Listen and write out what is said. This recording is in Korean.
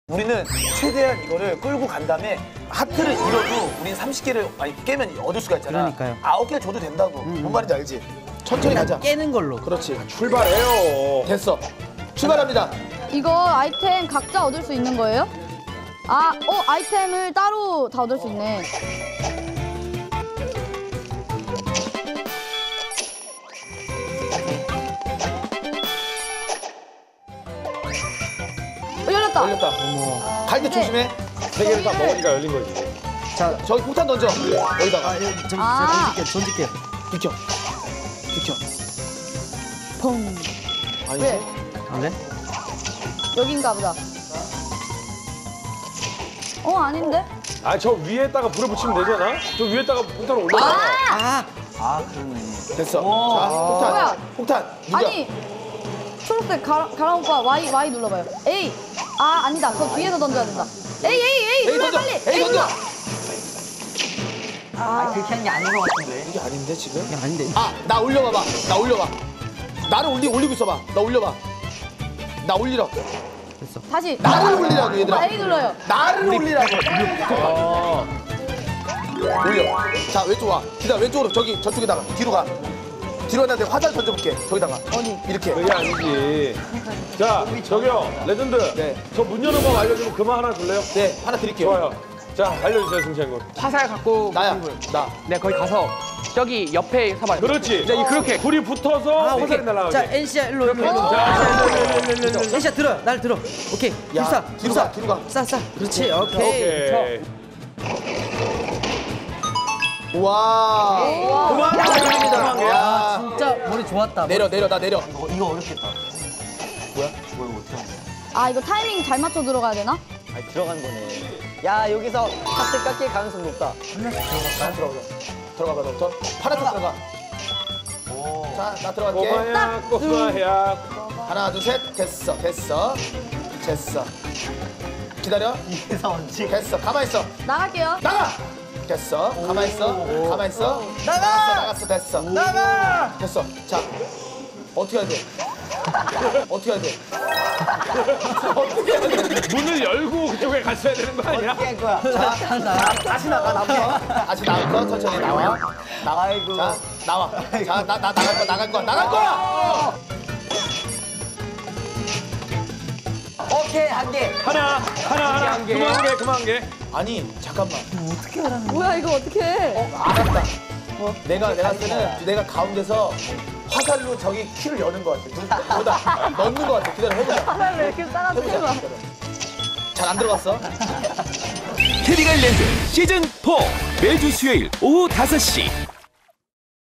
우리는 최대한 이거를 끌고 간 다음에 하트를 잃어도 우린 30개를 깨면 얻을 수가 있잖아. 그러니까요. 9개 줘도 된다고. 뭔 말인지 알지? 천천히 가자. 깨는 걸로. 그렇지. 출발해요. 됐어. 출발합니다. 이거 아이템 각자 얻을 수 있는 거예요? 아이템을 따로 다 얻을 수 있네. 열렸다. 걸렸다. 갈 때 조심해. 세 개를 다 먹으니까 열린 거지. 자, 저기 폭탄 던져. 여기다가. 제가 던질게요. 비켜. 비켜. 펑. 아니, 왜? 안 돼? 여긴가 보다. 아닌데? 아, 저 위에다가 불을 붙이면 되잖아? 저 위에다가 폭탄을 올려놔. 됐어. 자, 뭐야? 폭탄. 누가? 아니, 초록색 가람 오빠 Y 눌러봐요. A. 아니다. 그거 뒤에서 던져야 된다. A 눌러 던져. 빨리. A 던져. 그렇게 한 게 아닌 것 같은데. 이게 아닌데 지금? 이게 아닌데. 나 올려봐봐. 나 올려봐. 나를 올리고 있어봐. 나 올려봐. 나 올리라. 다시. 나를 올리라고 얘들아. A 눌러요. 나를 올리라고. 올려. 자, 왼쪽 와. 기다려. 왼쪽으로 저쪽에다가 뒤로 가. 뒤로 가는데 화살 던져볼게. 저기다가. 어디? 이렇게. 그게 아니지. 자, 저기요, 레전드. 네. 저 문 여는 법 알려주면 그만 하나 줄래요? 네, 하나 드릴게요. 좋아요. 자, 알려주세요, 승찬 군. 화살 갖고 나야. 나. 네 거기 가서 저기 옆에 서봐요. 그렇지. 네, 그렇게. 불이 붙어서 화살이 자, 날아가게. NC야 일로. NC야 들어. 날 들어. 오케이. 야, 불사. 뒤로 가, 뒤로 가. 싸. 그렇지. 오케이. 오케이. 와. 그만합니다. 야. 진짜 머리 좋았다. 내려, 나 내려. 이거 어렵겠다. 이거 타이밍 잘 맞춰 들어가야 되나? 들어간 거네. 야, 여기서 하트 깎일 가능성 높다. 들어가봐, 너부터. 파란색 들어가. 자, 나 들어갈게. 꼬마야. 하나, 둘, 셋. 됐어. 기다려. 됐어. 가만히 있어. 나갈게요. 나가! 됐어. 가만히 있어. 나갔어. 됐어. 됐어. 자, 어떻게 해야 돼? 문을 열고 그쪽에 갔어야 되는 거 아니야? 다시 나가, 다시 나가. 천천히 나와. 아이고. 자, 나와. 자, 나 나갈 거야. 오케이, 한 개. 하나. 그만 개. 아니, 잠깐만. 뭐야 이거 어떻게 해? 알았다. 내가 때는 내가 가운데서 화살로 저기 키를 여는 것 같아. 거기다 넣는 것 같아. 기다려, 해보자. 왜 이렇게 싸가지 해봐. 잘 안 들어갔어? 캐리가 일랜드 시즌4 매주 수요일 오후 5시